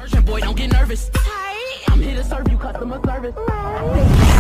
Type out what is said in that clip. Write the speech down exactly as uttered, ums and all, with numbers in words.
Boy, don't get nervous. I'm here to serve you customer service.